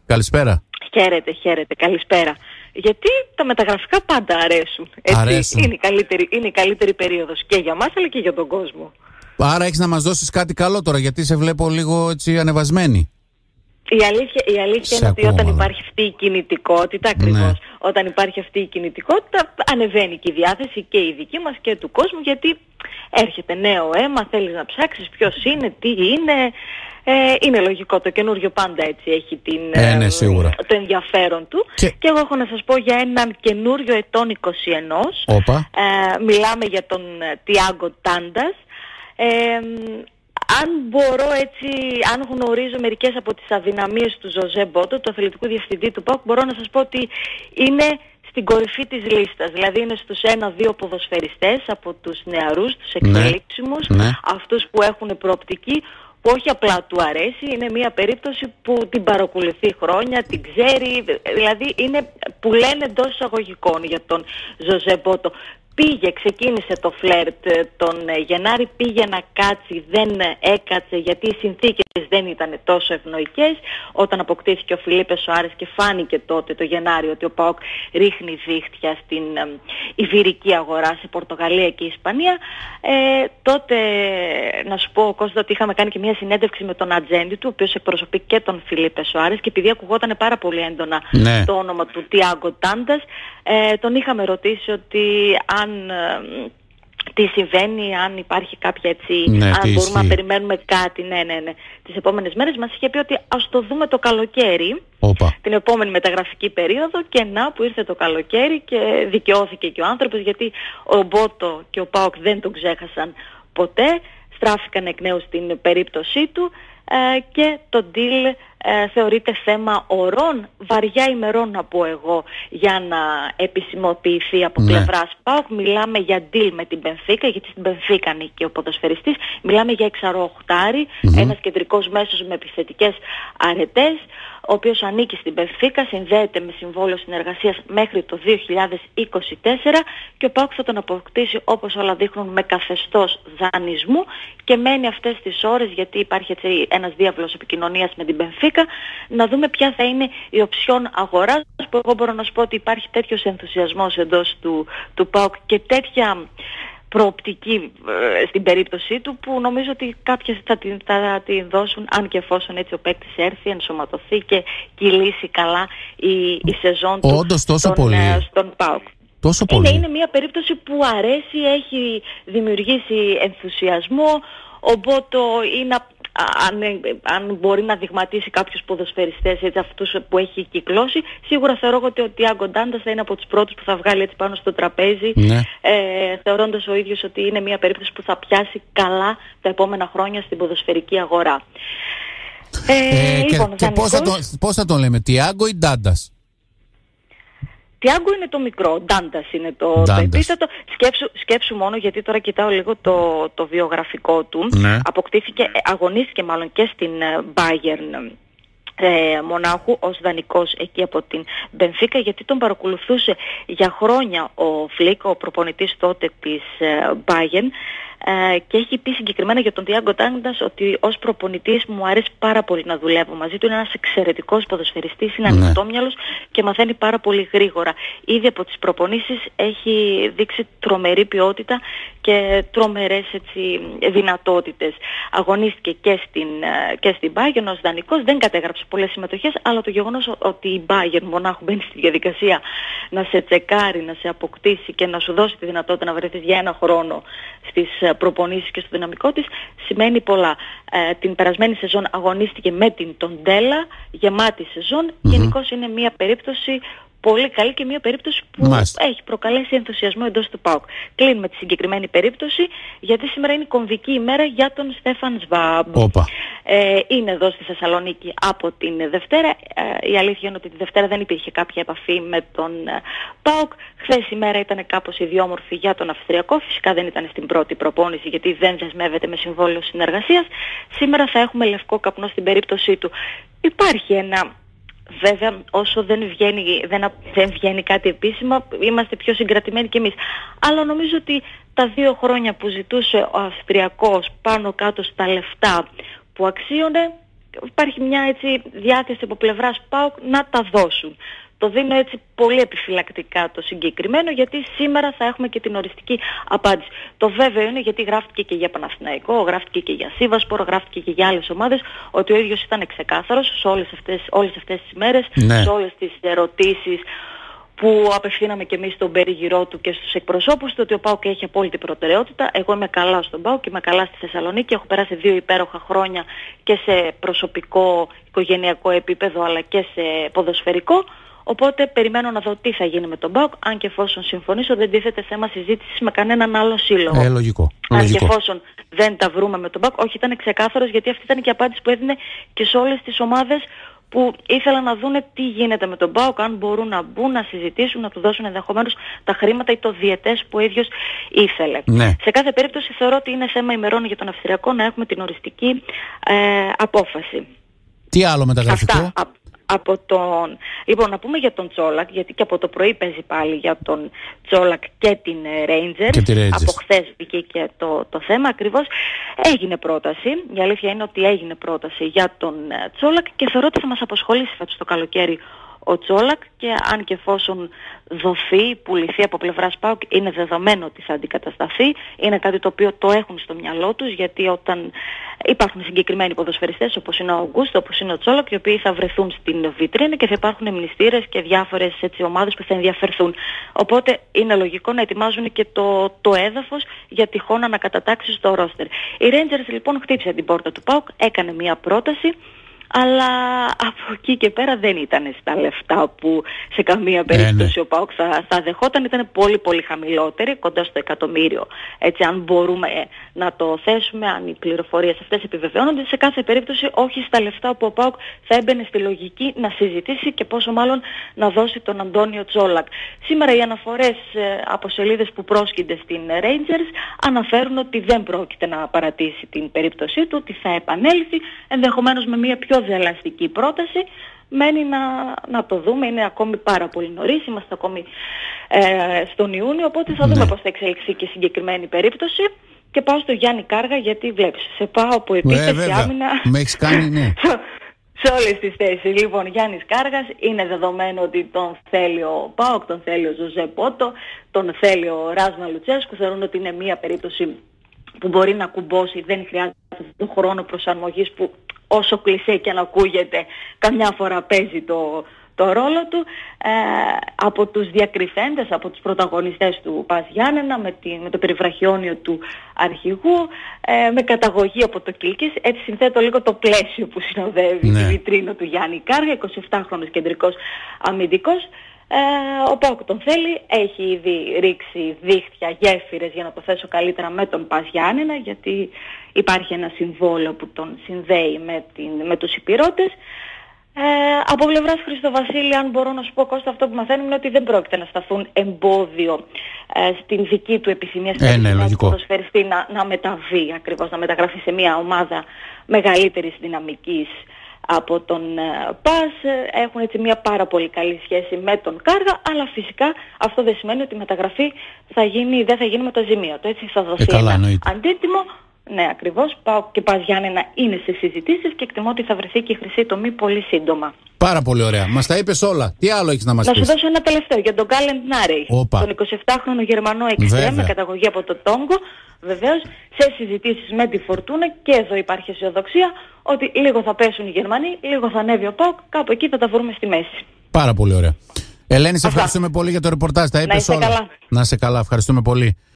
Καλησπέρα. Χαίρετε, καλησπέρα. Γιατί τα μεταγραφικά πάντα αρέσουν. Αρέσουν. Είναι η καλύτερη περίοδος και για μας αλλά και για τον κόσμο. Άρα έχεις να μας δώσεις κάτι καλό τώρα, γιατί σε βλέπω λίγο έτσι ανεβασμένη. Η αλήθεια είναι ότι όταν υπάρχει αυτή η κινητικότητα, ακριβώς, όταν υπάρχει αυτή η κινητικότητα, ανεβαίνει και η διάθεση και η δική μας και του κόσμου, γιατί έρχεται νέο αίμα, θέλεις να ψάξεις ποιος είναι, τι είναι. Είναι λογικό, το καινούριο πάντα έτσι έχει το ενδιαφέρον του. Και εγώ έχω να σας πω για έναν καινούριο ετών 21. Μιλάμε για τον Τιάγκο Τάντας. Αν μπορώ έτσι, αν γνωρίζω μερικές από τις αδυναμίες του Ζωζέ Μπότο, του αθλητικού διευθυντή του ΠΑΟΚ, μπορώ να σας πω ότι είναι στην κορυφή της λίστας. Δηλαδή είναι στους 1-2 ποδοσφαιριστές από τους νεαρούς, τους εξελίξιμους, αυτούς που έχουν προοπτική, που όχι απλά του αρέσει, είναι μια περίπτωση που την παρακολουθεί χρόνια, την ξέρει, δηλαδή είναι που λένε εντός εισαγωγικών για τον Ζωζέ Μπότο. Ξεκίνησε το φλερτ τον Γενάρη, πήγε να κάτσει, δεν έκατσε γιατί οι συνθήκες δεν ήταν τόσο ευνοϊκές. Όταν αποκτήθηκε ο Φιλίπε Σοάρες και φάνηκε τότε το Γενάρη ότι ο ΠΑΟΚ ρίχνει δίχτυα στην ιβηρική αγορά, σε Πορτογαλία και Ισπανία, τότε να σου πω, Κώστα, ότι είχαμε κάνει και μια συνέντευξη με τον ατζέντη του, ο οποίος εκπροσωπεί και τον Φιλίπε Σοάρες, και επειδή ακουγόταν πάρα πολύ έντονα το όνομα του Τιάγκο Τάντας, τον είχαμε ρωτήσει ότι τι συμβαίνει, αν υπάρχει κάποια έτσι, αν μπορούμε να περιμένουμε κάτι τις επόμενες μέρες. Μας είχε πει ότι ας το δούμε το καλοκαίρι, την επόμενη μεταγραφική περίοδο, και να που ήρθε το καλοκαίρι και δικαιώθηκε και ο άνθρωπος, γιατί ο Μπότο και ο ΠΑΟΚ δεν τον ξέχασαν ποτέ, στράφηκαν εκ νέου στην περίπτωσή του και το deal θεωρείται θέμα ωρών, βαριά ημερών να πω εγώ, για να επισημοποιηθεί από πλευράς ΠΑΟΚ. Μιλάμε για deal με την Μπενφίκα, γιατί στην Μπενφίκα ανήκει ο ποδοσφαιριστής. Μιλάμε για εξαροχτάρι, ένας κεντρικός μέσος με επιθετικές αρετές, ο οποίος ανήκει στην Μπενφίκα, συνδέεται με συμβόλαιο συνεργασίας μέχρι το 2024 και ο ΠΑΟΚ θα τον αποκτήσει, όπως όλα δείχνουν, με καθεστώς δανεισμού και μένει αυτές τις ώρες, γιατί υπάρχει έτσι ένας διάβλος επικοινωνίας με την Μπενφίκα, να δούμε ποια θα είναι η οψιόν αγοράς, που εγώ μπορώ να σου πω ότι υπάρχει τέτοιος ενθουσιασμός εντός του ΠΑΟΚ και τέτοια προοπτική στην περίπτωσή του, που νομίζω ότι κάποιες θα την δώσουν, αν και εφόσον έτσι ο παίκτης έρθει, ενσωματωθεί και κυλήσει καλά η σεζόν του στον ΠΑΟΚ. Είναι μια περίπτωση που αρέσει, έχει δημιουργήσει ενθουσιασμό. Ο Μπότο είναι, αν μπορεί να δειγματίσει κάποιους ποδοσφαιριστές, έτσι, αυτούς που έχει κυκλώσει, σίγουρα θεωρώ ότι ο Τιάγκο Τάντας θα είναι από τους πρώτους που θα βγάλει έτσι πάνω στο τραπέζι, θεωρώντας ο ίδιος ότι είναι μια περίπτωση που θα καλά τα επόμενα χρόνια στην ποδοσφαιρική αγορά. Και πώς θα τον λέμε, Τιάγκο ή Ντάντας? Τιάγκο είναι το μικρό, Ντάντας είναι το επίθετο. Σκέψου μόνο, γιατί τώρα κοιτάω λίγο το βιογραφικό του. Αγωνίστηκε μάλλον και στην Bayern Μονάχου ως δανεικός εκεί από την Μπενφίκα, γιατί τον παρακολουθούσε για χρόνια ο Φλικ, ο προπονητής τότε της Bayern, και έχει πει συγκεκριμένα για τον Τιάγκο Τάντας ότι ως προπονητής μου αρέσει πάρα πολύ να δουλεύω μαζί του. Είναι ένας εξαιρετικός ποδοσφαιριστής, είναι ανοιχτόμυαλος και μαθαίνει πάρα πολύ γρήγορα. Ήδη από τις προπονήσεις έχει δείξει τρομερή ποιότητα και τρομερές έτσι δυνατότητες. Αγωνίστηκε και στην Bayern ως δανεικός, δεν κατέγραψε πολλές συμμετοχές, αλλά το γεγονός ότι η Bayern Μονάχου μπαίνει στη διαδικασία να σε τσεκάρει, να σε αποκτήσει και να σου δώσει τη δυνατότητα να βρεθείς για ένα χρόνο στις προπονήσεις και στο δυναμικό της, σημαίνει πολλά. Την περασμένη σεζόν αγωνίστηκε με την Τοντέλα, γεμάτη σεζόν. Γενικώς είναι μια περίπτωση πολύ καλή και μια περίπτωση που έχει προκαλέσει ενθουσιασμό εντός του ΠΑΟΚ. Κλείνουμε τη συγκεκριμένη περίπτωση, γιατί σήμερα είναι κομβική ημέρα για τον Στέφαν Σβάμπ. Είναι εδώ στη Θεσσαλονίκη από την Δευτέρα. Η αλήθεια είναι ότι τη Δευτέρα δεν υπήρχε κάποια επαφή με τον ΠΑΟΚ. Χθες η μέρα ήταν κάπως ιδιόμορφη για τον Αυστριακό. Φυσικά δεν ήταν στην πρώτη προπόνηση, γιατί δεν δεσμεύεται με συμβόλαιο συνεργασίας. Σήμερα θα έχουμε λευκό καπνό στην περίπτωσή του. Υπάρχει ένα... Βέβαια, όσο δεν βγαίνει κάτι επίσημα, είμαστε πιο συγκρατημένοι κι εμείς. Αλλά νομίζω ότι τα 2 χρόνια που ζητούσε ο Αυστριακός πάνω κάτω στα λεφτά που αξίωνε, υπάρχει μια έτσι διάθεση από πλευράς ΠΑΟΚ να τα δώσουν. Το δίνω έτσι πολύ επιφυλακτικά το συγκεκριμένο, γιατί σήμερα θα έχουμε και την οριστική απάντηση. Το βέβαιο είναι, γιατί γράφτηκε και για Παναθηναϊκό, γράφτηκε και για Σίβασπορ, γράφτηκε και για άλλες ομάδες, ότι ο ίδιος ήταν ξεκάθαρος σε όλες αυτές τις μέρες, σε όλες τις ερωτήσεις που απευθύναμε και εμείς στον περίγυρό του και στους εκπροσώπους του, ότι ο ΠΑΟΚ έχει απόλυτη προτεραιότητα. Εγώ είμαι καλά στον ΠΑΟΚ, είμαι καλά στη Θεσσαλονίκη, έχω περάσει 2 υπέροχα χρόνια και σε προσωπικό, οικογενειακό επίπεδο, αλλά και σε ποδοσφαιρικό. Οπότε περιμένω να δω τι θα γίνει με τον ΠΑΟΚ, αν και εφόσον συμφωνήσω δεν τίθεται θέμα συζήτησης με κανέναν άλλο σύλλογο. Λογικό. Αν και εφόσον δεν τα βρούμε με τον ΠΑΟΚ, όχι, ήταν ξεκάθαρος, γιατί αυτή ήταν και η απάντηση που έδινε και σε όλες τις ομάδες που ήθελαν να δούνε τι γίνεται με τον ΠΑΟΚ, αν μπορούν να μπουν, να συζητήσουν, να του δώσουν ενδεχομένως τα χρήματα ή το διετές που ο ίδιος ήθελε. Ναι. Σε κάθε περίπτωση θεωρώ ότι είναι θέμα ημερών για τον Αυστριακό να έχουμε την οριστική απόφαση. Τι άλλο μεταγραφικό? Λοιπόν, να πούμε για τον Τσόλακ, γιατί και από το πρωί παίζει πάλι για τον Τσόλακ και την Rangers. Από χθες βγήκε και το θέμα ακριβώς. Έγινε πρόταση, η αλήθεια είναι ότι έγινε πρόταση για τον Τσόλακ και θεωρώ ότι θα μας απασχολήσει φέτος το καλοκαίρι ο Τσόλακ, και αν και εφόσον δοθεί, πουληθεί από πλευράς ΠΑΟΚ, είναι δεδομένο ότι θα αντικατασταθεί. Είναι κάτι το οποίο το έχουν στο μυαλό τους, γιατί όταν υπάρχουν συγκεκριμένοι ποδοσφαιριστές όπως είναι ο Αουγκούστο, όπως είναι ο Τσόλακ, οι οποίοι θα βρεθούν στην βιτρίνα και θα υπάρχουν μνηστήρες και διάφορες ομάδες που θα ενδιαφερθούν. Οπότε είναι λογικό να ετοιμάζουν και το έδαφος για τυχόν ανακατατάξεις στο ρόστερ. Η Rangers λοιπόν χτύπησε την πόρτα του ΠΑΟΚ, έκανε μια πρόταση, αλλά από εκεί και πέρα δεν ήταν στα λεφτά που σε καμία περίπτωση ο ΠΑΟΚ θα δεχόταν. Ήταν πολύ πολύ χαμηλότερη, κοντά στο 1.000.000, έτσι, αν μπορούμε να το θέσουμε, αν οι πληροφορίες αυτές επιβεβαιώνονται. Σε κάθε περίπτωση όχι στα λεφτά που ο ΠΑΟΚ θα έμπαινε στη λογική να συζητήσει, και πόσο μάλλον να δώσει τον Αντώνιο Τσόλακ. Σήμερα οι αναφορές από σελίδες που πρόσκυνται στην Rangers αναφέρουν ότι δεν πρόκειται να παρατήσει την περίπτωσή του, ότι θα επανέλθει, ενδεχομένως με μια πιο ελαστική πρόταση. Μένει να το δούμε, είναι ακόμη πάρα πολύ νωρίς, είμαστε ακόμη στον Ιούνιο, οπότε θα δούμε πώς θα εξελιχθεί και συγκεκριμένη περίπτωση. Και πάω στο Γιάννη Κάργα, γιατί βλέπεις, σε πάω από επίθεση άμυνα με έχεις κάνει, ναι. σε όλες τις θέσεις. Λοιπόν, Γιάννης Κάργας, είναι δεδομένο ότι τον θέλει ο ΠΑΟΚ, τον θέλει ο Ζωζέ Πότο, τον θέλει ο Ράσμα Λουτσέσκου. Θεωρούν ότι είναι μια περίπτωση που μπορεί να κουμπώσει, δεν χρειάζεται τον χρόνο προσαρμογής που, όσο κλισέ και αν ακούγεται, καμιά φορά παίζει το ρόλο του. Από τους διακριθέντες, από τους πρωταγωνιστές του ΠΑΣ Γιάννενα, με το περιβραχιόνιο του αρχηγού, με καταγωγή από το Κίλκις. Έτσι συνθέτω λίγο το πλαίσιο που συνοδεύει τη βιτρίνα του Γιάννη Κάργα, 27χρονος κεντρικός αμυντικός. Ο ΠΑΟΚ τον θέλει, έχει ήδη ρίξει δίχτυα, γέφυρες, για να το θέσω καλύτερα, με τον ΠΑΣ Γιάννενα, γιατί υπάρχει ένα συμβόλαιο που τον συνδέει με τους υπηρώτες. Από πλευράς Χριστοβασίλη, αν μπορώ να σου πω, Κώστα, αυτό που μαθαίνουμε είναι ότι δεν πρόκειται να σταθούν εμπόδιο στην δική του επιθυμία, του ποδοσφαιριστή να μεταβεί, ακριβώς, να μεταγραφεί σε μια ομάδα μεγαλύτερης δυναμικής από τον ΠΑΣ. Έχουν έτσι μια πάρα πολύ καλή σχέση με τον Κάργα, αλλά φυσικά αυτό δεν σημαίνει ότι η μεταγραφή δεν θα γίνει με το ζημίωτο. Έτσι θα δοθεί ένα αντίτιμο. Ναι, ακριβώς. ΠΑΟΚ και ΠΑΣ Γιάννενα είναι σε συζητήσεις και εκτιμώ ότι θα βρεθεί και η χρυσή τομή πολύ σύντομα. Πάρα πολύ ωραία. Μας τα είπες όλα. Τι άλλο έχεις να μας πεις? Να σου δώσω ένα τελευταίο για τον Γκάλεντ Νάρεϊ, τον 27χρονο Γερμανό εξτρέμ με καταγωγή από το Τόγκο. Βεβαίως, σε συζητήσεις με τη Φορτούνα, και εδώ υπάρχει αισιοδοξία ότι λίγο θα πέσουν οι Γερμανοί, λίγο θα ανέβει ο ΠΑΟΚ, κάπου εκεί θα τα βρούμε στη μέση. Πάρα πολύ ωραία. Ελένη, σε ευχαριστούμε πολύ για το ρεπορτάζ. Τα είπες όλα. Καλά. Να είσαι καλά. Ευχαριστούμε πολύ.